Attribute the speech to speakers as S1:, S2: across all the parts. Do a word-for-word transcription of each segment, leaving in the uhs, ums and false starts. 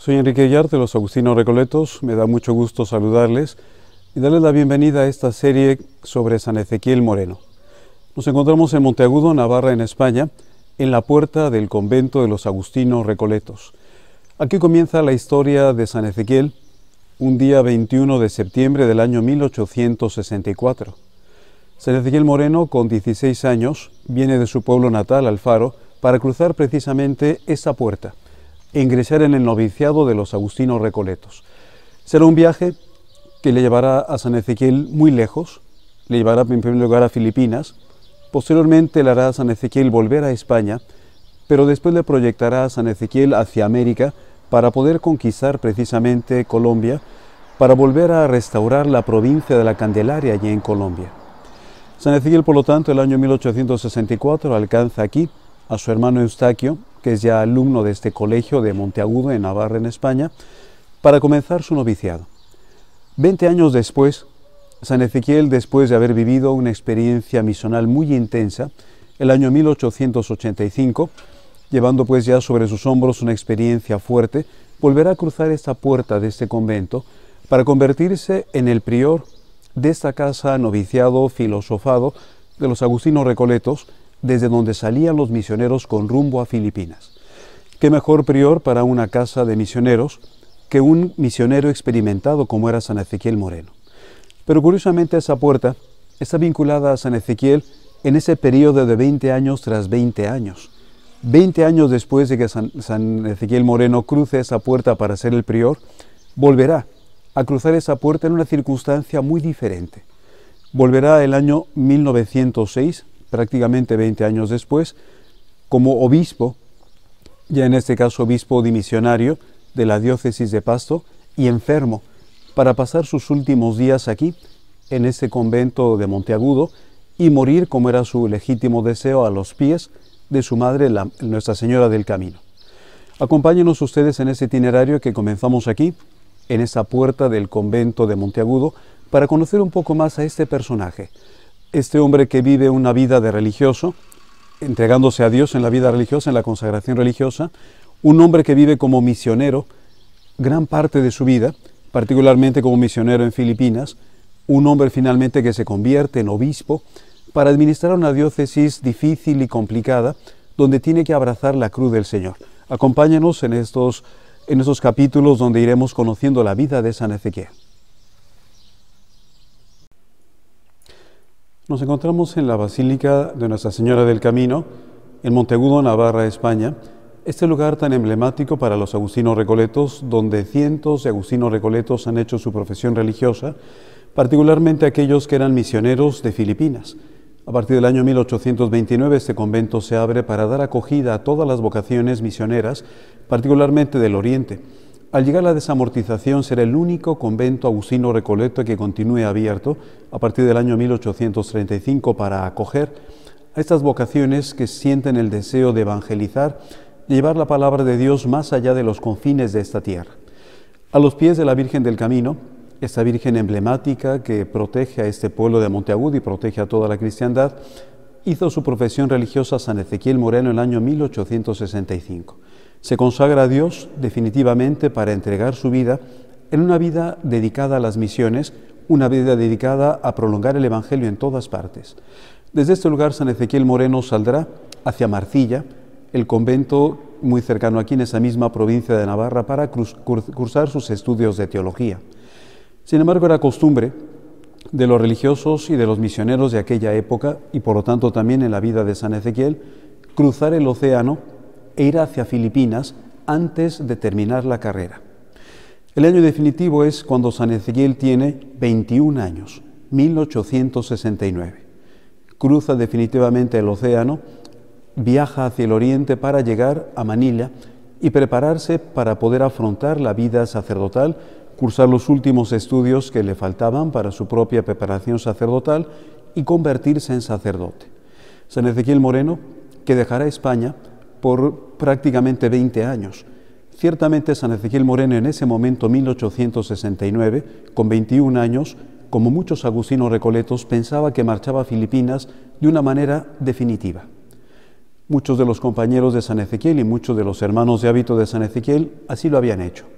S1: Soy Enrique Villar de los Agustinos Recoletos. Me da mucho gusto saludarles y darles la bienvenida a esta serie sobre San Ezequiel Moreno. Nos encontramos en Monteagudo, Navarra, en España, en la puerta del convento de los Agustinos Recoletos. Aquí comienza la historia de San Ezequiel, un día veintiuno de septiembre del año mil ochocientos sesenta y cuatro. San Ezequiel Moreno, con dieciséis años, viene de su pueblo natal, Alfaro, para cruzar precisamente esa puerta e ingresar en el noviciado de los Agustinos Recoletos. Será un viaje que le llevará a San Ezequiel muy lejos, le llevará en primer lugar a Filipinas, posteriormente le hará a San Ezequiel volver a España, pero después le proyectará a San Ezequiel hacia América para poder conquistar precisamente Colombia, para volver a restaurar la provincia de la Candelaria allí en Colombia. San Ezequiel, por lo tanto, el año mil ochocientos sesenta y cuatro alcanza aquí a su hermano Eustaquio, que es ya alumno de este colegio de Monteagudo, en Navarra, en España, para comenzar su noviciado. Veinte años después, San Ezequiel, después de haber vivido una experiencia misional muy intensa, el año mil ochocientos ochenta y cinco, llevando pues ya sobre sus hombros una experiencia fuerte, volverá a cruzar esta puerta de este convento para convertirse en el prior de esta casa noviciado filosofado de los Agustinos Recoletos, desde donde salían los misioneros con rumbo a Filipinas. ¿Qué mejor prior para una casa de misioneros que un misionero experimentado como era San Ezequiel Moreno? Pero curiosamente esa puerta está vinculada a San Ezequiel en ese periodo de veinte años tras veinte años. veinte años después de que San, San Ezequiel Moreno cruce esa puerta para ser el prior, volverá a cruzar esa puerta en una circunstancia muy diferente. Volverá el año mil novecientos seis, prácticamente veinte años después, como obispo, ya en este caso obispo dimisionario de la diócesis de Pasto, y enfermo, para pasar sus últimos días aquí, en este convento de Monteagudo, y morir, como era su legítimo deseo, a los pies de su madre, la, Nuestra Señora del Camino. Acompáñenos ustedes en ese itinerario que comenzamos aquí, en esa puerta del convento de Monteagudo, para conocer un poco más a este personaje, este hombre que vive una vida de religioso, entregándose a Dios en la vida religiosa, en la consagración religiosa, un hombre que vive como misionero gran parte de su vida, particularmente como misionero en Filipinas, un hombre finalmente que se convierte en obispo para administrar una diócesis difícil y complicada, donde tiene que abrazar la cruz del Señor. Acompáñenos en estos, en estos capítulos donde iremos conociendo la vida de San Ezequiel. Nos encontramos en la Basílica de Nuestra Señora del Camino, en Monteagudo, Navarra, España, este lugar tan emblemático para los Agustinos Recoletos, donde cientos de Agustinos Recoletos han hecho su profesión religiosa, particularmente aquellos que eran misioneros de Filipinas. A partir del año mil ochocientos veintinueve, este convento se abre para dar acogida a todas las vocaciones misioneras, particularmente del Oriente. Al llegar la desamortización, será el único convento agustino recoleto que continúe abierto a partir del año mil ochocientos treinta y cinco para acoger a estas vocaciones que sienten el deseo de evangelizar y llevar la palabra de Dios más allá de los confines de esta tierra. A los pies de la Virgen del Camino, esta Virgen emblemática que protege a este pueblo de Monteagudo y protege a toda la cristiandad, hizo su profesión religiosa San Ezequiel Moreno en el año mil ochocientos sesenta y cinco. Se consagra a Dios definitivamente para entregar su vida en una vida dedicada a las misiones, una vida dedicada a prolongar el Evangelio en todas partes. Desde este lugar, San Ezequiel Moreno saldrá hacia Marcilla, el convento muy cercano aquí en esa misma provincia de Navarra, para cursar sus estudios de teología. Sin embargo, era costumbre de los religiosos y de los misioneros de aquella época, y por lo tanto también en la vida de San Ezequiel, cruzar el océano e ir hacia Filipinas antes de terminar la carrera. El año definitivo es cuando San Ezequiel tiene veintiún años, mil ochocientos sesenta y nueve. Cruza definitivamente el océano, viaja hacia el oriente para llegar a Manila y prepararse para poder afrontar la vida sacerdotal, cursar los últimos estudios que le faltaban para su propia preparación sacerdotal y convertirse en sacerdote. San Ezequiel Moreno, que dejará España por prácticamente veinte años. Ciertamente San Ezequiel Moreno en ese momento, mil ochocientos sesenta y nueve, con veintiún años, como muchos agustinos recoletos, pensaba que marchaba a Filipinas de una manera definitiva. Muchos de los compañeros de San Ezequiel y muchos de los hermanos de hábito de San Ezequiel así lo habían hecho.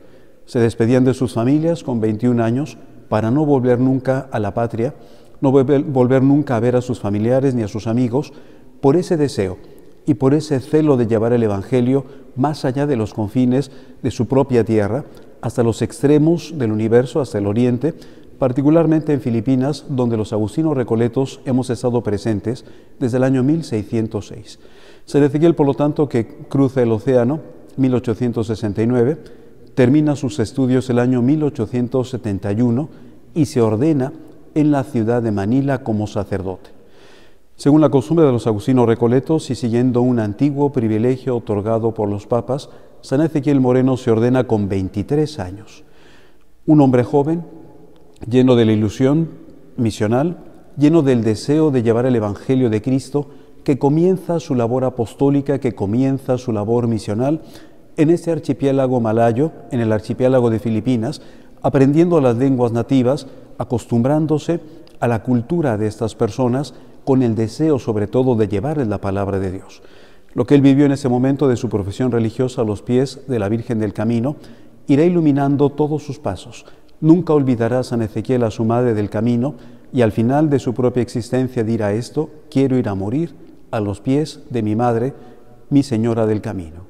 S1: Se despedían de sus familias con veintiún años para no volver nunca a la patria, no volver, volver nunca a ver a sus familiares ni a sus amigos, por ese deseo y por ese celo de llevar el Evangelio más allá de los confines de su propia tierra, hasta los extremos del universo, hasta el oriente, particularmente en Filipinas, donde los agustinos recoletos hemos estado presentes desde el año mil seiscientos seis. San Ezequiel, por lo tanto, que cruza el océano, mil ochocientos sesenta y nueve, termina sus estudios el año mil ochocientos setenta y uno y se ordena en la ciudad de Manila como sacerdote. Según la costumbre de los agustinos recoletos y siguiendo un antiguo privilegio otorgado por los papas, San Ezequiel Moreno se ordena con veintitrés años. Un hombre joven, lleno de la ilusión misional, lleno del deseo de llevar el Evangelio de Cristo, que comienza su labor apostólica, que comienza su labor misional en este archipiélago malayo, en el archipiélago de Filipinas, aprendiendo las lenguas nativas, acostumbrándose a la cultura de estas personas, con el deseo sobre todo de llevarles la palabra de Dios. Lo que él vivió en ese momento de su profesión religiosa a los pies de la Virgen del Camino irá iluminando todos sus pasos. Nunca olvidará San Ezequiel a su Madre del Camino y al final de su propia existencia dirá esto: quiero ir a morir a los pies de mi Madre, mi Señora del Camino.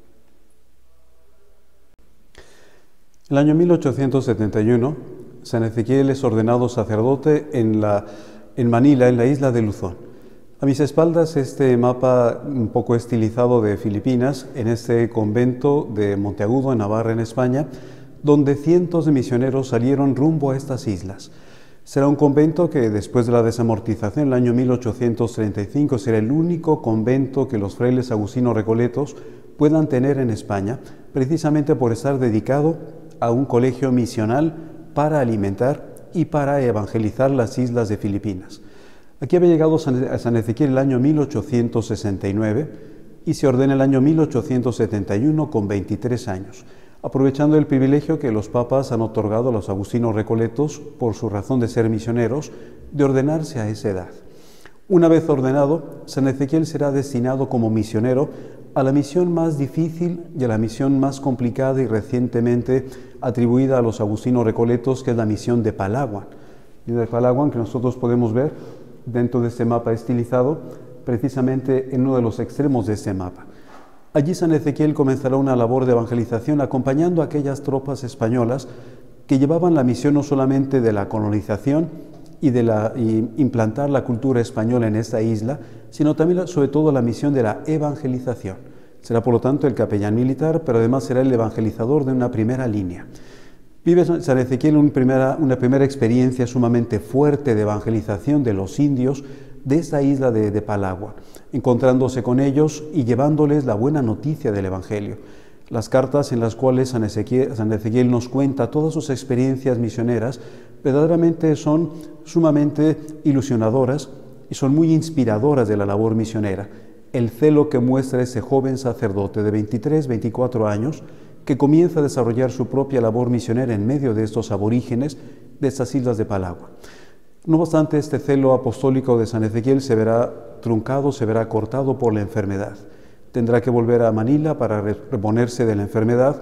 S1: El año mil ochocientos setenta y uno, San Ezequiel es ordenado sacerdote en, la, en Manila, en la isla de Luzón. A mis espaldas este mapa un poco estilizado de Filipinas, en este convento de Monteagudo, en Navarra, en España, donde cientos de misioneros salieron rumbo a estas islas. Será un convento que después de la desamortización, en el año mil ochocientos treinta y cinco, será el único convento que los frailes agustinos recoletos puedan tener en España, precisamente por estar dedicado a un colegio misional para alimentar y para evangelizar las islas de Filipinas. Aquí había llegado a San Ezequiel el año mil ochocientos sesenta y nueve y se ordena el año mil ochocientos setenta y uno con veintitrés años, aprovechando el privilegio que los papas han otorgado a los agustinos recoletos por su razón de ser misioneros, de ordenarse a esa edad. Una vez ordenado, San Ezequiel será destinado como misionero a la misión más difícil y a la misión más complicada y recientemente atribuida a los agustinos recoletos, que es la misión de Palawan. Y de Palawan, que nosotros podemos ver dentro de este mapa estilizado, precisamente en uno de los extremos de este mapa. Allí San Ezequiel comenzará una labor de evangelización acompañando a aquellas tropas españolas que llevaban la misión no solamente de la colonización y de la, y implantar la cultura española en esta isla, sino también, sobre todo, la misión de la evangelización. Será, por lo tanto, el capellán militar, pero además será el evangelizador de una primera línea. Vive San Ezequiel una primera, una primera experiencia sumamente fuerte de evangelización de los indios de esta isla de, de Palawan, encontrándose con ellos y llevándoles la buena noticia del Evangelio. Las cartas en las cuales San Ezequiel, San Ezequiel nos cuenta todas sus experiencias misioneras verdaderamente son sumamente ilusionadoras y son muy inspiradoras de la labor misionera. El celo que muestra ese joven sacerdote de veintitrés, veinticuatro años, que comienza a desarrollar su propia labor misionera en medio de estos aborígenes de estas islas de Palawan. No obstante, este celo apostólico de San Ezequiel se verá truncado, se verá cortado por la enfermedad. Tendrá que volver a Manila para reponerse de la enfermedad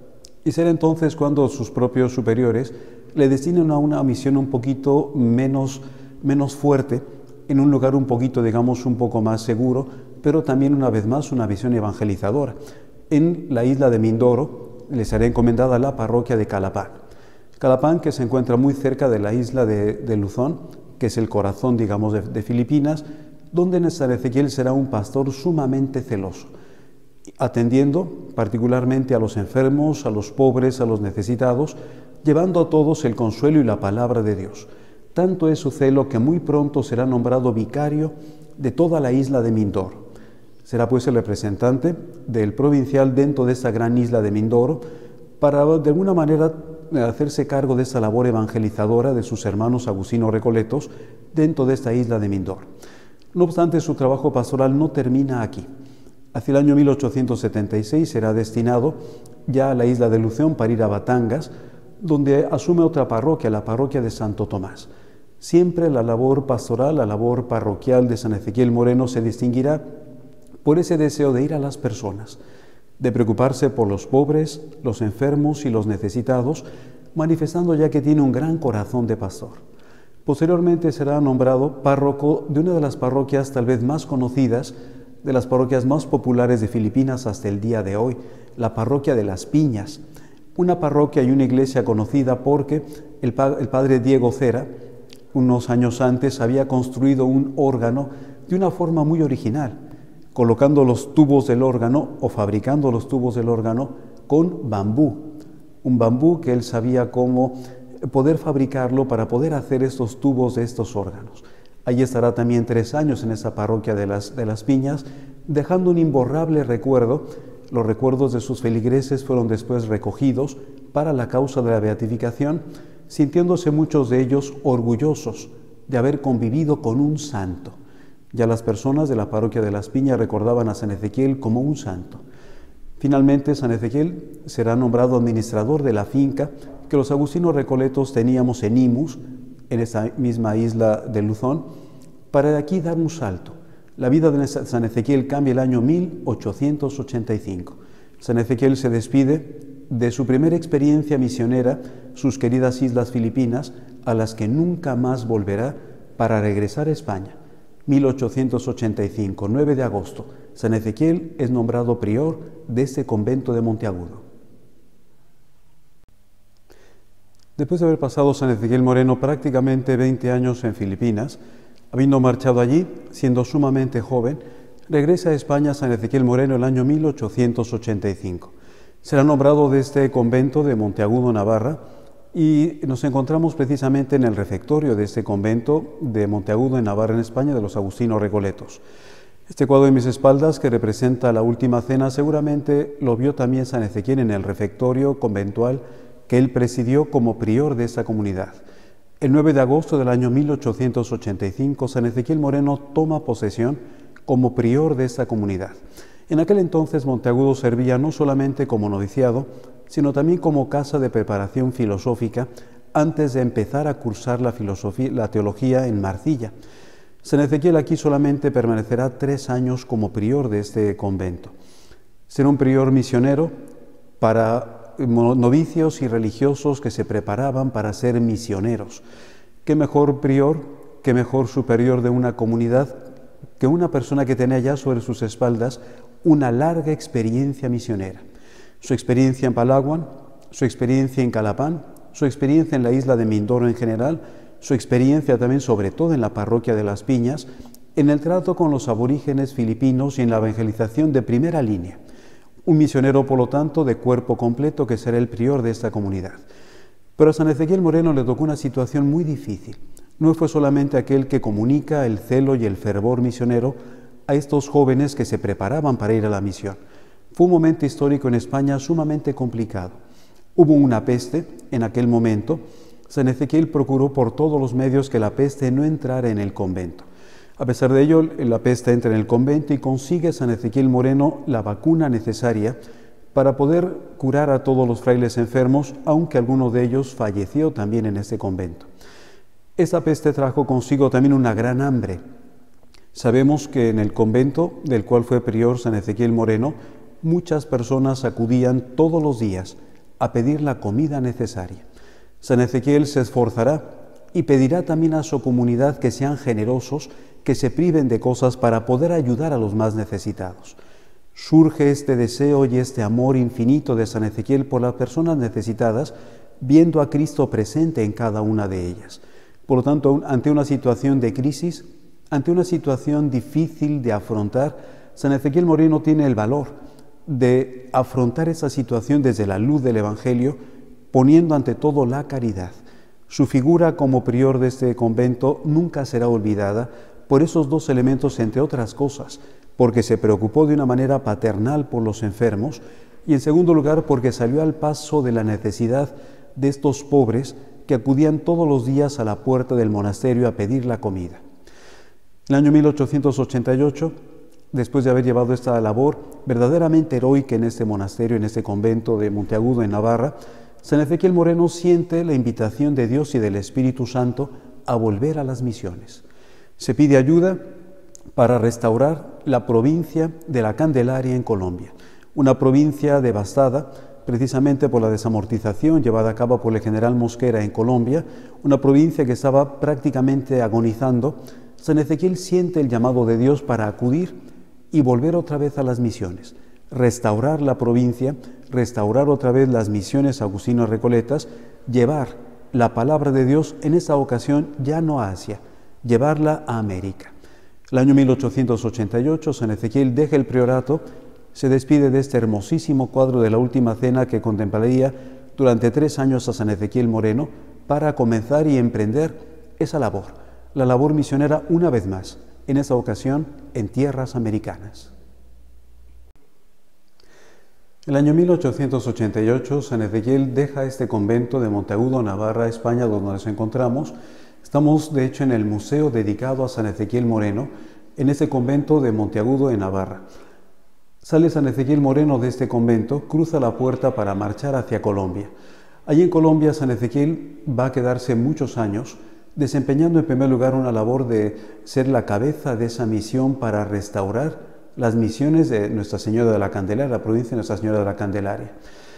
S1: y será entonces cuando sus propios superiores le destinen a una misión un poquito menos, menos fuerte, en un lugar un poquito, digamos, un poco más seguro, pero también una vez más una visión evangelizadora. En la isla de Mindoro les será encomendada la parroquia de Calapán. Calapán, que se encuentra muy cerca de la isla de, de Luzón, que es el corazón, digamos, de, de Filipinas, donde San Ezequiel será un pastor sumamente celoso, atendiendo particularmente a los enfermos, a los pobres, a los necesitados, llevando a todos el consuelo y la palabra de Dios. Tanto es su celo que muy pronto será nombrado vicario de toda la isla de Mindoro. Será pues el representante del provincial dentro de esta gran isla de Mindoro para de alguna manera hacerse cargo de esta labor evangelizadora de sus hermanos agustinos recoletos dentro de esta isla de Mindoro. No obstante, su trabajo pastoral no termina aquí. Hacia el año mil ochocientos setenta y seis será destinado ya a la isla de Luzón para ir a Batangas, donde asume otra parroquia, la parroquia de Santo Tomás. Siempre la labor pastoral, la labor parroquial de San Ezequiel Moreno se distinguirá por ese deseo de ir a las personas, de preocuparse por los pobres, los enfermos y los necesitados, manifestando ya que tiene un gran corazón de pastor. Posteriormente será nombrado párroco de una de las parroquias tal vez más conocidas, de las parroquias más populares de Filipinas hasta el día de hoy, la parroquia de Las Piñas, una parroquia y una iglesia conocida porque el, pa el padre Diego Cera, unos años antes, había construido un órgano de una forma muy original, colocando los tubos del órgano o fabricando los tubos del órgano con bambú, un bambú que él sabía cómo poder fabricarlo para poder hacer estos tubos de estos órganos. Allí estará también tres años en esa parroquia de las, de las Piñas, dejando un imborrable recuerdo. Los recuerdos de sus feligreses fueron después recogidos para la causa de la beatificación, sintiéndose muchos de ellos orgullosos de haber convivido con un santo. Ya las personas de la parroquia de Las Piñas recordaban a San Ezequiel como un santo. Finalmente, San Ezequiel será nombrado administrador de la finca que los agustinos recoletos teníamos en Imus, en esa misma isla de Luzón, para de aquí dar un salto. La vida de San Ezequiel cambia el año mil ochocientos ochenta y cinco. San Ezequiel se despide de su primera experiencia misionera, sus queridas islas Filipinas, a las que nunca más volverá, para regresar a España. mil ochocientos ochenta y cinco, nueve de agosto, San Ezequiel es nombrado prior de este convento de Monteagudo. Después de haber pasado San Ezequiel Moreno prácticamente veinte años en Filipinas, habiendo marchado allí, siendo sumamente joven, regresa a España San Ezequiel Moreno el año mil ochocientos ochenta y cinco. Será nombrado de este convento de Monteagudo, Navarra, y nos encontramos precisamente en el refectorio de este convento de Monteagudo, en Navarra, en España, de los agustinos recoletos. Este cuadro de mis espaldas, que representa la última cena, seguramente lo vio también San Ezequiel en el refectorio conventual que él presidió como prior de esta comunidad. El nueve de agosto del año mil ochocientos ochenta y cinco, San Ezequiel Moreno toma posesión como prior de esta comunidad. En aquel entonces Monteagudo servía no solamente como noviciado, sino también como casa de preparación filosófica antes de empezar a cursar la, filosofía, la teología en Marcilla. San Ezequiel aquí solamente permanecerá tres años como prior de este convento. Será un prior misionero para novicios y religiosos que se preparaban para ser misioneros. ¿Qué mejor prior, qué mejor superior de una comunidad que una persona que tenía ya sobre sus espaldas una larga experiencia misionera? Su experiencia en Palawan, su experiencia en Calapán, su experiencia en la isla de Mindoro en general, su experiencia también sobre todo en la parroquia de Las Piñas, en el trato con los aborígenes filipinos y en la evangelización de primera línea. Un misionero, por lo tanto, de cuerpo completo que será el prior de esta comunidad. Pero a San Ezequiel Moreno le tocó una situación muy difícil. No fue solamente aquel que comunica el celo y el fervor misionero a estos jóvenes que se preparaban para ir a la misión. Fue un momento histórico en España sumamente complicado. Hubo una peste en aquel momento. San Ezequiel procuró por todos los medios que la peste no entrara en el convento. A pesar de ello, la peste entra en el convento y consigue San Ezequiel Moreno la vacuna necesaria para poder curar a todos los frailes enfermos, aunque alguno de ellos falleció también en este convento. Esta peste trajo consigo también una gran hambre. Sabemos que en el convento del cual fue prior San Ezequiel Moreno, muchas personas acudían todos los días a pedir la comida necesaria. San Ezequiel se esforzará y pedirá también a su comunidad que sean generosos, que se priven de cosas para poder ayudar a los más necesitados. Surge este deseo y este amor infinito de San Ezequiel por las personas necesitadas, viendo a Cristo presente en cada una de ellas. Por lo tanto, ante una situación de crisis, ante una situación difícil de afrontar, San Ezequiel Moreno tiene el valor de afrontar esa situación desde la luz del Evangelio, poniendo ante todo la caridad. Su figura como prior de este convento nunca será olvidada por esos dos elementos, entre otras cosas, porque se preocupó de una manera paternal por los enfermos y, en segundo lugar, porque salió al paso de la necesidad de estos pobres que acudían todos los días a la puerta del monasterio a pedir la comida. En el año mil ochocientos ochenta y ocho, después de haber llevado esta labor verdaderamente heroica en este monasterio, en este convento de Monteagudo, en Navarra, San Ezequiel Moreno siente la invitación de Dios y del Espíritu Santo a volver a las misiones. Se pide ayuda para restaurar la provincia de la Candelaria en Colombia, una provincia devastada precisamente por la desamortización llevada a cabo por el general Mosquera en Colombia, una provincia que estaba prácticamente agonizando. San Ezequiel siente el llamado de Dios para acudir y volver otra vez a las misiones, restaurar la provincia, restaurar otra vez las misiones agustinas recoletas, llevar la palabra de Dios en esta ocasión ya no a Asia, llevarla a América. El año mil ochocientos ochenta y ocho, San Ezequiel deja el priorato, se despide de este hermosísimo cuadro de la Última Cena que contemplaría durante tres años a San Ezequiel Moreno para comenzar y emprender esa labor, la labor misionera una vez más, en esta ocasión en tierras americanas. El año mil ochocientos ochenta y ocho, San Ezequiel deja este convento de Monteagudo, Navarra, España, donde nos encontramos. Estamos, de hecho, en el museo dedicado a San Ezequiel Moreno, en este convento de Monteagudo, en Navarra. Sale San Ezequiel Moreno de este convento, cruza la puerta para marchar hacia Colombia. Allí en Colombia, San Ezequiel va a quedarse muchos años, desempeñando en primer lugar una labor de ser la cabeza de esa misión para restaurar las misiones de Nuestra Señora de la Candelaria, la provincia de Nuestra Señora de la Candelaria.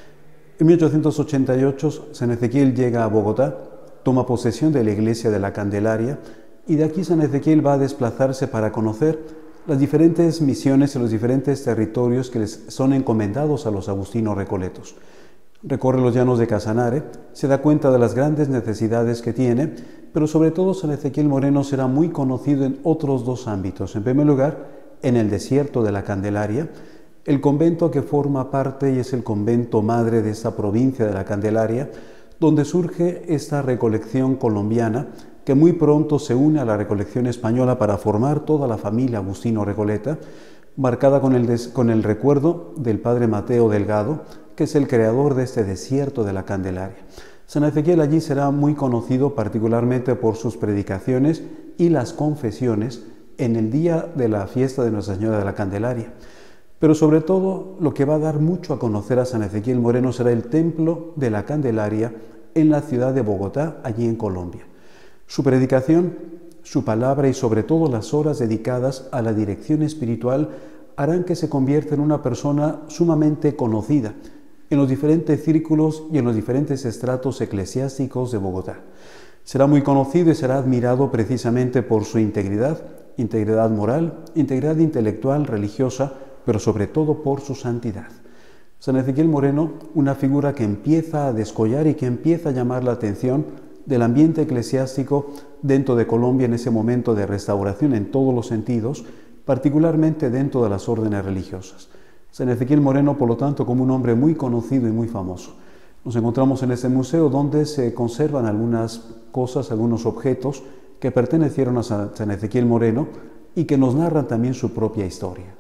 S1: En mil ochocientos ochenta y ocho, San Ezequiel llega a Bogotá, toma posesión de la iglesia de la Candelaria, y de aquí San Ezequiel va a desplazarse para conocer las diferentes misiones y los diferentes territorios que les son encomendados a los agustinos recoletos. Recorre los llanos de Casanare, se da cuenta de las grandes necesidades que tiene, pero sobre todo San Ezequiel Moreno será muy conocido en otros dos ámbitos. En primer lugar, en el desierto de la Candelaria, el convento que forma parte y es el convento madre de esta provincia de la Candelaria, donde surge esta recolección colombiana que muy pronto se une a la recolección española para formar toda la familia Agustino Recoleta, marcada con el, des, con el recuerdo del padre Mateo Delgado, que es el creador de este desierto de la Candelaria. San Ezequiel allí será muy conocido particularmente por sus predicaciones y las confesiones en el día de la fiesta de Nuestra Señora de la Candelaria. Pero sobre todo, lo que va a dar mucho a conocer a San Ezequiel Moreno será el templo de la Candelaria en la ciudad de Bogotá, allí en Colombia. Su predicación, su palabra y sobre todo las horas dedicadas a la dirección espiritual harán que se convierta en una persona sumamente conocida en los diferentes círculos y en los diferentes estratos eclesiásticos de Bogotá. Será muy conocido y será admirado precisamente por su integridad, integridad moral, integridad intelectual, religiosa, pero sobre todo por su santidad. San Ezequiel Moreno, una figura que empieza a descollar y que empieza a llamar la atención del ambiente eclesiástico dentro de Colombia en ese momento de restauración en todos los sentidos, particularmente dentro de las órdenes religiosas. San Ezequiel Moreno, por lo tanto, como un hombre muy conocido y muy famoso. Nos encontramos en este museo donde se conservan algunas cosas, algunos objetos que pertenecieron a San Ezequiel Moreno y que nos narran también su propia historia.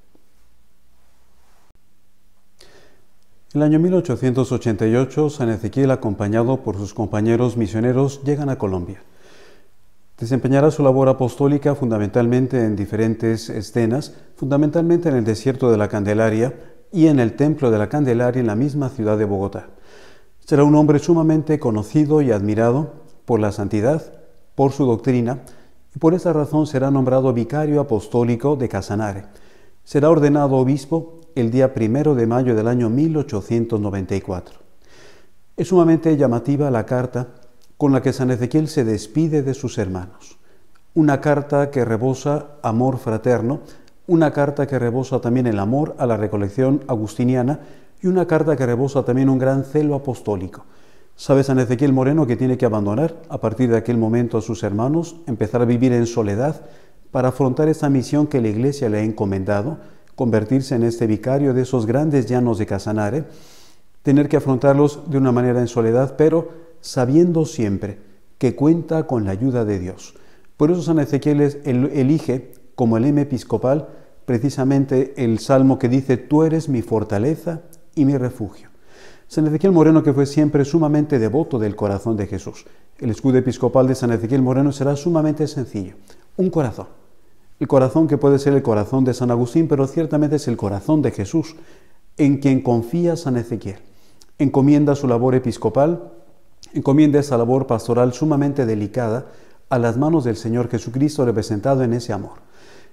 S1: En el año mil ochocientos ochenta y ocho, San Ezequiel, acompañado por sus compañeros misioneros, llegan a Colombia. Desempeñará su labor apostólica fundamentalmente en diferentes escenas, fundamentalmente en el desierto de la Candelaria y en el templo de la Candelaria en la misma ciudad de Bogotá. Será un hombre sumamente conocido y admirado por la santidad, por su doctrina, y por esa razón será nombrado vicario apostólico de Casanare. Será ordenado obispo el día primero de mayo del año mil ochocientos noventa y cuatro. Es sumamente llamativa la carta con la que San Ezequiel se despide de sus hermanos. Una carta que rebosa amor fraterno, una carta que rebosa también el amor a la recolección agustiniana y una carta que rebosa también un gran celo apostólico. Sabe San Ezequiel Moreno que tiene que abandonar a partir de aquel momento a sus hermanos, empezar a vivir en soledad para afrontar esa misión que la Iglesia le ha encomendado, convertirse en este vicario de esos grandes llanos de Casanare, tener que afrontarlos de una manera en soledad, pero sabiendo siempre que cuenta con la ayuda de Dios. Por eso San Ezequiel elige como el lema episcopal precisamente el salmo que dice: «Tú eres mi fortaleza y mi refugio». San Ezequiel Moreno, que fue siempre sumamente devoto del corazón de Jesús. El escudo episcopal de San Ezequiel Moreno será sumamente sencillo: un corazón. El corazón que puede ser el corazón de San Agustín, pero ciertamente es el corazón de Jesús, en quien confía San Ezequiel. Encomienda su labor episcopal, encomienda esa labor pastoral sumamente delicada a las manos del Señor Jesucristo representado en ese amor.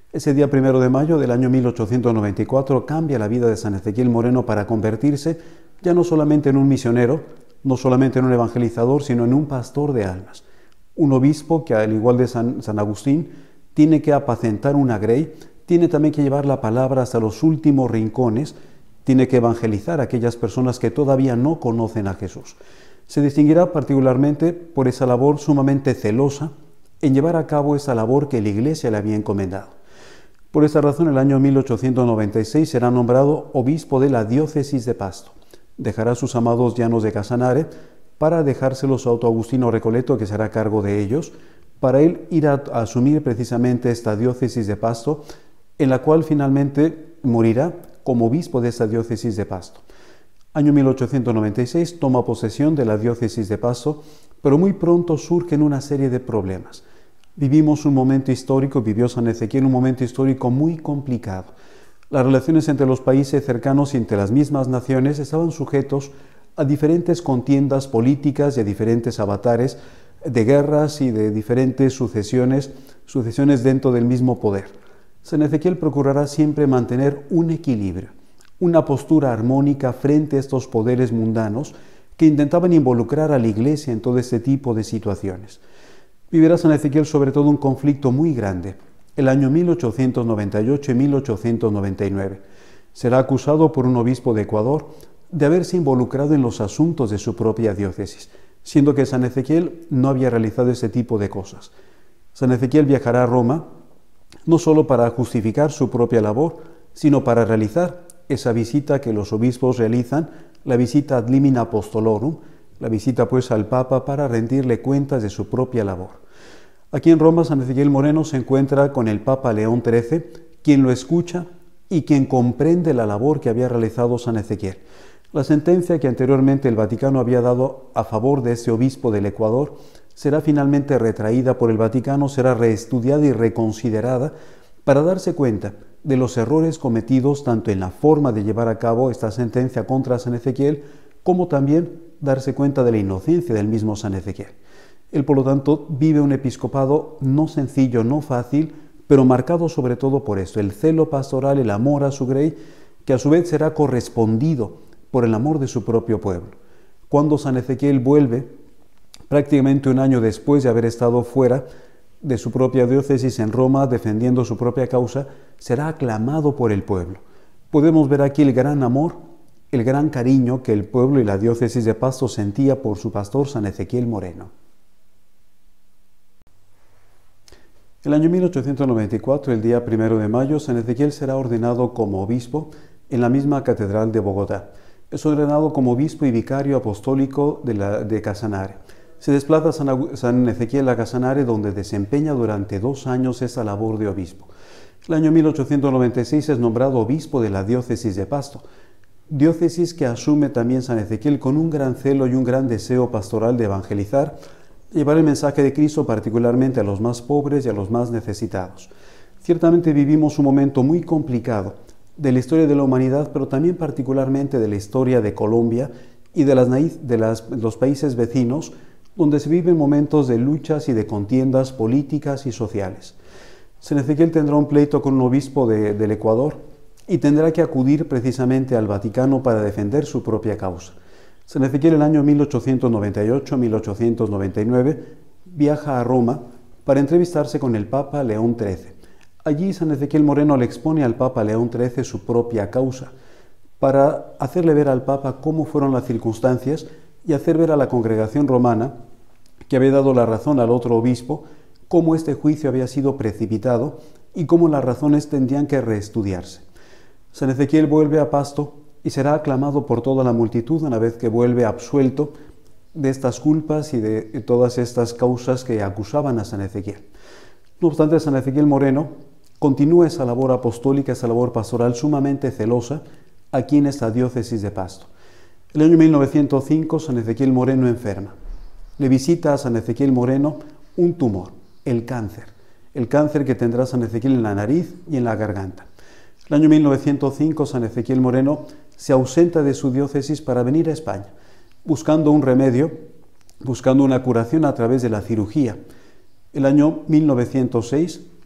S1: Ese día primero de mayo del año mil ochocientos noventa y cuatro cambia la vida de San Ezequiel Moreno para convertirse ya no solamente en un misionero, no solamente en un evangelizador, sino en un pastor de almas. Un obispo que, al igual de San, San Agustín, tiene que apacentar una grey, tiene también que llevar la palabra hasta los últimos rincones, tiene que evangelizar a aquellas personas que todavía no conocen a Jesús. Se distinguirá particularmente por esa labor sumamente celosa en llevar a cabo esa labor que la Iglesia le había encomendado. Por esta razón, en el año mil ochocientos noventa y seis será nombrado obispo de la diócesis de Pasto. Dejará sus amados llanos de Casanare para dejárselos a Otto Agustino Recoleto, que se hará cargo de ellos, para él ir a, a asumir precisamente esta diócesis de Pasto, en la cual finalmente morirá como obispo de esta diócesis de Pasto. Año mil ochocientos noventa y seis toma posesión de la diócesis de Pasto, pero muy pronto surgen una serie de problemas. Vivimos un momento histórico, vivió San Ezequiel un momento histórico muy complicado. Las relaciones entre los países cercanos y entre las mismas naciones estaban sujetos a diferentes contiendas políticas y a diferentes avatares de guerras y de diferentes sucesiones, sucesiones dentro del mismo poder. San Ezequiel procurará siempre mantener un equilibrio, una postura armónica frente a estos poderes mundanos que intentaban involucrar a la Iglesia en todo este tipo de situaciones. Vivirá San Ezequiel sobre todo un conflicto muy grande, el año mil ochocientos noventa y ocho y mil ochocientos noventa y nueve. Será acusado por un obispo de Ecuador de haberse involucrado en los asuntos de su propia diócesis, siendo que San Ezequiel no había realizado ese tipo de cosas. San Ezequiel viajará a Roma no solo para justificar su propia labor, sino para realizar esa visita que los obispos realizan, la visita ad limina apostolorum, la visita pues al Papa para rendirle cuentas de su propia labor. Aquí en Roma, San Ezequiel Moreno se encuentra con el Papa León trece, quien lo escucha y quien comprende la labor que había realizado San Ezequiel. La sentencia que anteriormente el Vaticano había dado a favor de ese obispo del Ecuador será finalmente retraída por el Vaticano, será reestudiada y reconsiderada para darse cuenta de los errores cometidos tanto en la forma de llevar a cabo esta sentencia contra San Ezequiel, como también darse cuenta de la inocencia del mismo San Ezequiel. Él, por lo tanto, vive un episcopado no sencillo, no fácil, pero marcado sobre todo por esto, el celo pastoral, el amor a su grey, que a su vez será correspondido por el amor de su propio pueblo. Cuando San Ezequiel vuelve, prácticamente un año después de haber estado fuera de su propia diócesis en Roma, defendiendo su propia causa, será aclamado por el pueblo. Podemos ver aquí el gran amor, el gran cariño que el pueblo y la diócesis de Pasto sentía por su pastor San Ezequiel Moreno. El año mil ochocientos noventa y cuatro, el día primero de mayo, San Ezequiel será ordenado como obispo en la misma catedral de Bogotá. Es ordenado como obispo y vicario apostólico de, la, de Casanare. Se desplaza San, San Ezequiel a Casanare, donde desempeña durante dos años esa labor de obispo. El año mil ochocientos noventa y seis es nombrado obispo de la diócesis de Pasto, diócesis que asume también San Ezequiel con un gran celo y un gran deseo pastoral de evangelizar, llevar el mensaje de Cristo particularmente a los más pobres y a los más necesitados. Ciertamente vivimos un momento muy complicado de la historia de la humanidad, pero también particularmente de la historia de Colombia y de, las, de las, los países vecinos, donde se viven momentos de luchas y de contiendas políticas y sociales. San Ezequiel tendrá un pleito con un obispo de, del Ecuador y tendrá que acudir precisamente al Vaticano para defender su propia causa. San Ezequiel, en el año mil ochocientos noventa y ocho a mil ochocientos noventa y nueve, viaja a Roma para entrevistarse con el Papa León trece. Allí San Ezequiel Moreno le expone al Papa León trece su propia causa, para hacerle ver al Papa cómo fueron las circunstancias y hacer ver a la congregación romana, que había dado la razón al otro obispo, cómo este juicio había sido precipitado y cómo las razones tendrían que reestudiarse. San Ezequiel vuelve a Pasto y será aclamado por toda la multitud una vez que vuelve absuelto de estas culpas y de todas estas causas que acusaban a San Ezequiel. No obstante, San Ezequiel Moreno continúa esa labor apostólica, esa labor pastoral sumamente celosa aquí en esta diócesis de Pasto. El año mil novecientos cinco, San Ezequiel Moreno enferma. Le visita a San Ezequiel Moreno un tumor, el cáncer, el cáncer que tendrá San Ezequiel en la nariz y en la garganta. El año mil novecientos cinco, San Ezequiel Moreno se ausenta de su diócesis para venir a España, buscando un remedio, buscando una curación a través de la cirugía. El año mil novecientos seis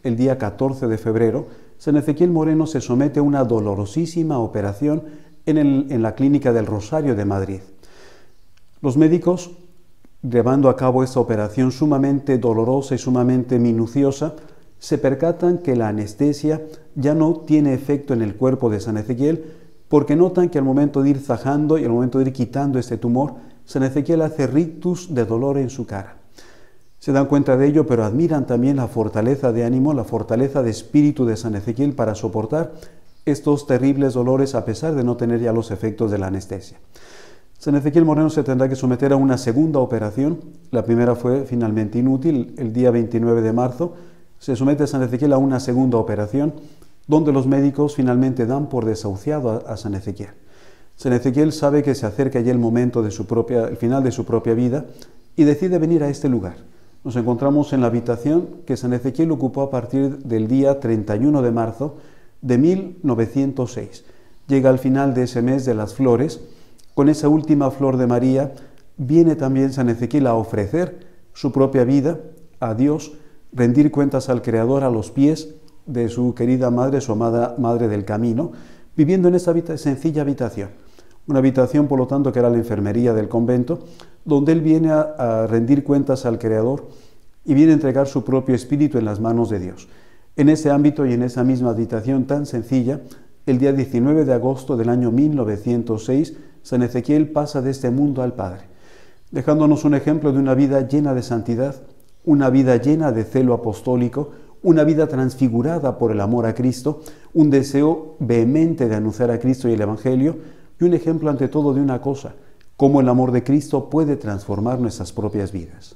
S1: el día catorce de febrero, San Ezequiel Moreno se somete a una dolorosísima operación en, el, en la Clínica del Rosario de Madrid. Los médicos, llevando a cabo esta operación sumamente dolorosa y sumamente minuciosa, se percatan que la anestesia ya no tiene efecto en el cuerpo de San Ezequiel, porque notan que al momento de ir zajando y al momento de ir quitando este tumor, San Ezequiel hace rictus de dolor en su cara. Se dan cuenta de ello, pero admiran también la fortaleza de ánimo, la fortaleza de espíritu de San Ezequiel para soportar estos terribles dolores a pesar de no tener ya los efectos de la anestesia. San Ezequiel Moreno se tendrá que someter a una segunda operación. La primera fue finalmente inútil. El día veintinueve de marzo se somete a San Ezequiel a una segunda operación, donde los médicos finalmente dan por desahuciado a, a San Ezequiel. San Ezequiel sabe que se acerca ya el momento de su propia, el final de su propia vida y decide venir a este lugar. Nos encontramos en la habitación que San Ezequiel ocupó a partir del día treinta y uno de marzo de mil novecientos seis. Llega al final de ese mes de las flores. Con esa última flor de María viene también San Ezequiel a ofrecer su propia vida a Dios, rendir cuentas al Creador a los pies de su querida madre, su amada Madre del Camino, viviendo en esa habita- sencilla habitación. Una habitación, por lo tanto, que era la enfermería del convento, donde él viene a, a rendir cuentas al Creador y viene a entregar su propio espíritu en las manos de Dios. En ese ámbito y en esa misma habitación tan sencilla, el día diecinueve de agosto del año mil novecientos seis, San Ezequiel pasa de este mundo al Padre, dejándonos un ejemplo de una vida llena de santidad, una vida llena de celo apostólico, una vida transfigurada por el amor a Cristo, un deseo vehemente de anunciar a Cristo y el Evangelio, y un ejemplo ante todo de una cosa: cómo el amor de Cristo puede transformar nuestras propias vidas.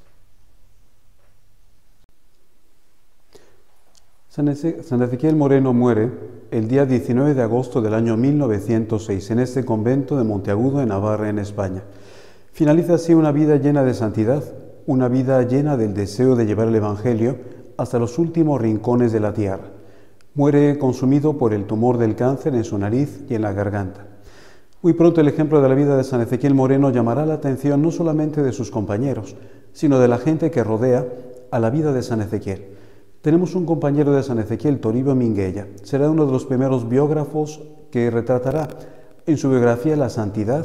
S1: San Ezequiel Moreno muere el día diecinueve de agosto del año mil novecientos seis en este convento de Monteagudo, en Navarra, en España. Finaliza así una vida llena de santidad, una vida llena del deseo de llevar el Evangelio hasta los últimos rincones de la tierra. Muere consumido por el tumor del cáncer en su nariz y en la garganta. Muy pronto el ejemplo de la vida de San Ezequiel Moreno llamará la atención no solamente de sus compañeros, sino de la gente que rodea a la vida de San Ezequiel. Tenemos un compañero de San Ezequiel, Toribio Minguella. Será uno de los primeros biógrafos que retratará en su biografía la santidad,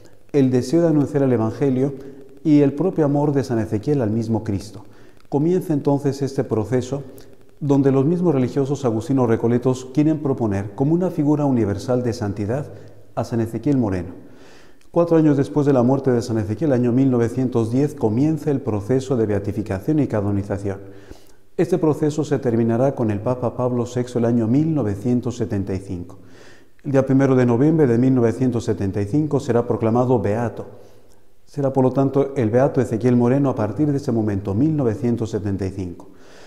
S1: el deseo de anunciar el Evangelio y el propio amor de San Ezequiel al mismo Cristo. Comienza entonces este proceso donde los mismos religiosos agustinos recoletos quieren proponer como una figura universal de santidad a San Ezequiel Moreno. Cuatro años después de la muerte de San Ezequiel, año mil novecientos diez, comienza el proceso de beatificación y canonización. Este proceso se terminará con el Papa Pablo sexto el año mil novecientos setenta y cinco. El día primero de noviembre de mil novecientos setenta y cinco será proclamado beato. Será, por lo tanto, el beato Ezequiel Moreno a partir de ese momento, mil novecientos setenta y cinco.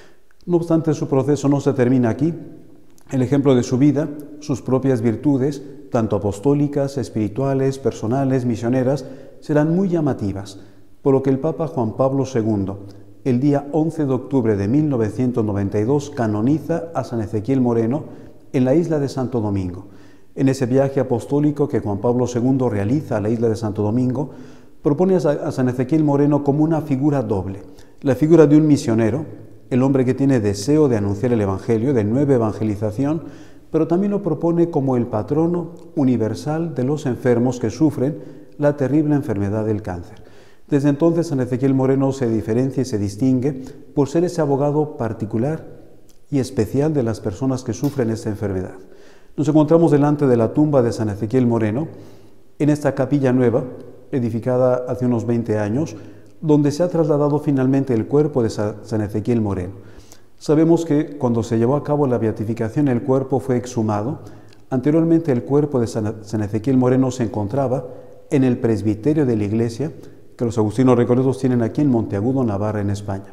S1: No obstante, su proceso no se termina aquí. El ejemplo de su vida, sus propias virtudes, tanto apostólicas, espirituales, personales, misioneras, serán muy llamativas, por lo que el Papa Juan Pablo segundo, el día once de octubre de mil novecientos noventa y dos, canoniza a San Ezequiel Moreno en la isla de Santo Domingo. En ese viaje apostólico que Juan Pablo segundo realiza a la isla de Santo Domingo, propone a San Ezequiel Moreno como una figura doble, la figura de un misionero, el hombre que tiene deseo de anunciar el Evangelio, de nueva evangelización, pero también lo propone como el patrono universal de los enfermos que sufren la terrible enfermedad del cáncer. Desde entonces San Ezequiel Moreno se diferencia y se distingue por ser ese abogado particular y especial de las personas que sufren esta enfermedad. Nos encontramos delante de la tumba de San Ezequiel Moreno, en esta capilla nueva, edificada hace unos veinte años, donde se ha trasladado finalmente el cuerpo de San Ezequiel Moreno. Sabemos que cuando se llevó a cabo la beatificación el cuerpo fue exhumado. Anteriormente el cuerpo de San Ezequiel Moreno se encontraba en el presbiterio de la iglesia que los agustinos recoletos tienen aquí en Monteagudo, Navarra, en España.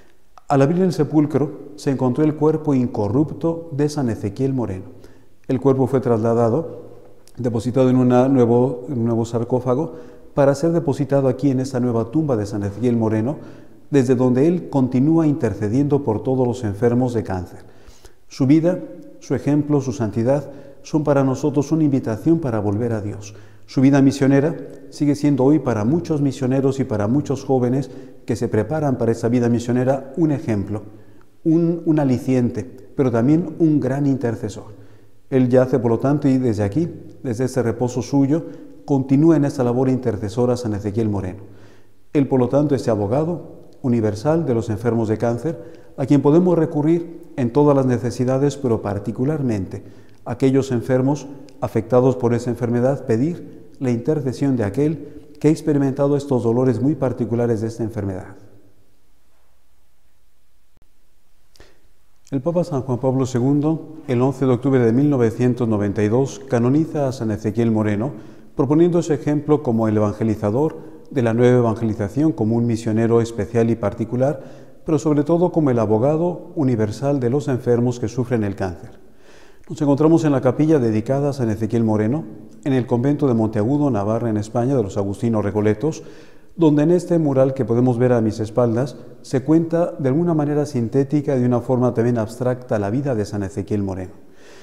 S1: Al abrir el sepulcro se encontró el cuerpo incorrupto de San Ezequiel Moreno. El cuerpo fue trasladado, depositado en una nuevo, un nuevo sarcófago, para ser depositado aquí en esta nueva tumba de San Ezequiel Moreno, desde donde él continúa intercediendo por todos los enfermos de cáncer. Su vida, su ejemplo, su santidad son para nosotros una invitación para volver a Dios. Su vida misionera sigue siendo hoy para muchos misioneros y para muchos jóvenes que se preparan para esa vida misionera un ejemplo, un, un aliciente, pero también un gran intercesor. Él yace, por lo tanto, y desde aquí, desde este reposo suyo, continúa en esta labor intercesora San Ezequiel Moreno. Él, por lo tanto, este abogado universal de los enfermos de cáncer, a quien podemos recurrir en todas las necesidades, pero particularmente a aquellos enfermos afectados por esa enfermedad, pedir la intercesión de aquel que ha experimentado estos dolores muy particulares de esta enfermedad. El Papa San Juan Pablo segundo, el once de octubre de mil novecientos noventa y dos, canoniza a San Ezequiel Moreno, proponiendo su ejemplo como el evangelizador de la nueva evangelización, como un misionero especial y particular, pero sobre todo como el abogado universal de los enfermos que sufren el cáncer. Nos encontramos en la capilla dedicada a San Ezequiel Moreno, en el convento de Monteagudo, Navarra, en España, de los agustinos recoletos, donde en este mural que podemos ver a mis espaldas se cuenta de alguna manera sintética y de una forma también abstracta la vida de San Ezequiel Moreno.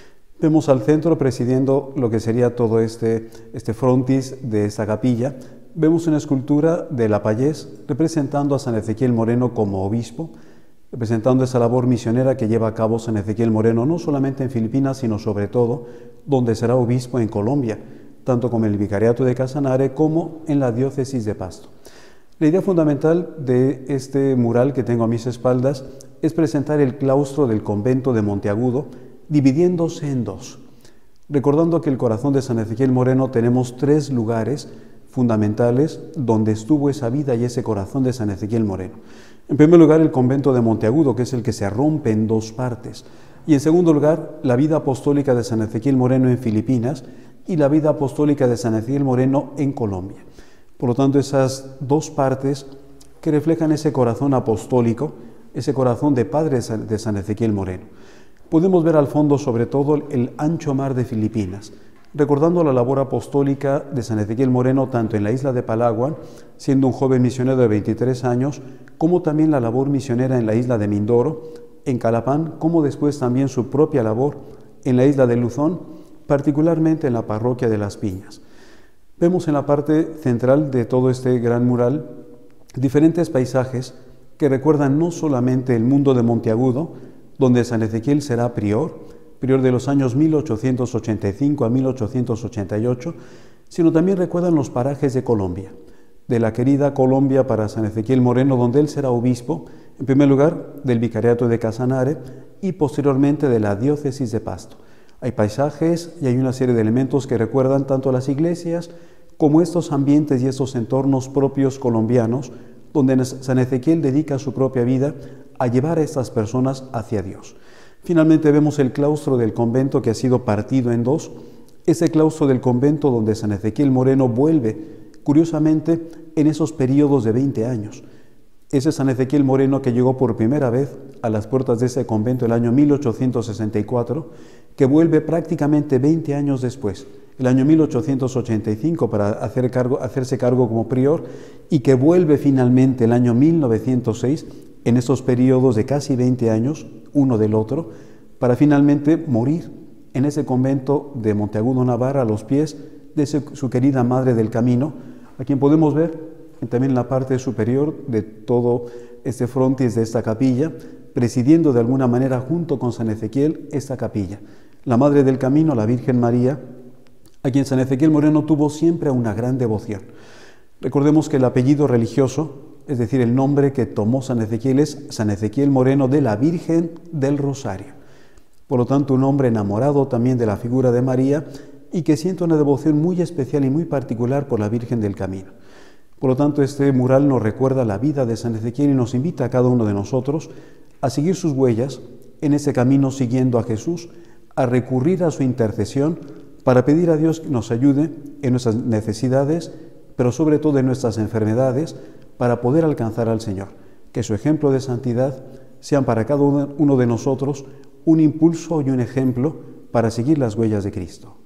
S1: Vemos al centro, presidiendo lo que sería todo este, este frontis de esta capilla, vemos una escultura de Lapallés representando a San Ezequiel Moreno como obispo, representando esa labor misionera que lleva a cabo San Ezequiel Moreno, no solamente en Filipinas, sino sobre todo donde será obispo en Colombia, tanto como en el Vicariato de Casanare como en la diócesis de Pasto. La idea fundamental de este mural que tengo a mis espaldas es presentar el claustro del convento de Monteagudo, dividiéndose en dos. Recordando que el corazón de San Ezequiel Moreno tenemos tres lugares fundamentales donde estuvo esa vida y ese corazón de San Ezequiel Moreno. En primer lugar, el convento de Monteagudo, que es el que se rompe en dos partes. Y en segundo lugar, la vida apostólica de San Ezequiel Moreno en Filipinas y la vida apostólica de San Ezequiel Moreno en Colombia. Por lo tanto, esas dos partes que reflejan ese corazón apostólico, ese corazón de padre de San Ezequiel Moreno. Podemos ver al fondo, sobre todo, el ancho mar de Filipinas, recordando la labor apostólica de San Ezequiel Moreno tanto en la isla de Palawan, siendo un joven misionero de veintitrés años, como también la labor misionera en la isla de Mindoro, en Calapán, como después también su propia labor en la isla de Luzón, particularmente en la parroquia de Las Piñas. Vemos en la parte central de todo este gran mural diferentes paisajes que recuerdan no solamente el mundo de Monteagudo, donde San Ezequiel será prior, prior de los años mil ochocientos ochenta y cinco a mil ochocientos ochenta y ocho, sino también recuerdan los parajes de Colombia, de la querida Colombia para San Ezequiel Moreno, donde él será obispo, en primer lugar del Vicariato de Casanare y posteriormente de la diócesis de Pasto. Hay paisajes y hay una serie de elementos que recuerdan tanto a las iglesias como estos ambientes y estos entornos propios colombianos, donde San Ezequiel dedica su propia vida a llevar a estas personas hacia Dios. Finalmente vemos el claustro del convento que ha sido partido en dos, ese claustro del convento donde San Ezequiel Moreno vuelve, curiosamente, en esos periodos de veinte años. Ese San Ezequiel Moreno que llegó por primera vez a las puertas de ese convento el año mil ochocientos sesenta y cuatro, que vuelve prácticamente veinte años después, el año mil ochocientos ochenta y cinco, para hacer cargo, hacerse cargo como prior, y que vuelve finalmente el año mil novecientos seis, en esos periodos de casi veinte años, uno del otro, para finalmente morir en ese convento de Monteagudo, Navarra, a los pies de su querida Madre del Camino, a quien podemos ver también en la parte superior de todo este frontis de esta capilla, presidiendo de alguna manera junto con San Ezequiel esta capilla. La Madre del Camino, la Virgen María, a quien San Ezequiel Moreno tuvo siempre una gran devoción. Recordemos que el apellido religioso, es decir, el nombre que tomó San Ezequiel, es San Ezequiel Moreno de la Virgen del Rosario. Por lo tanto, un hombre enamorado también de la figura de María y que siente una devoción muy especial y muy particular por la Virgen del Camino. Por lo tanto, este mural nos recuerda la vida de San Ezequiel y nos invita a cada uno de nosotros a seguir sus huellas en ese camino siguiendo a Jesús, a recurrir a su intercesión para pedir a Dios que nos ayude en nuestras necesidades, pero sobre todo en nuestras enfermedades, para poder alcanzar al Señor. Que su ejemplo de santidad sean para cada uno de nosotros un impulso y un ejemplo para seguir las huellas de Cristo.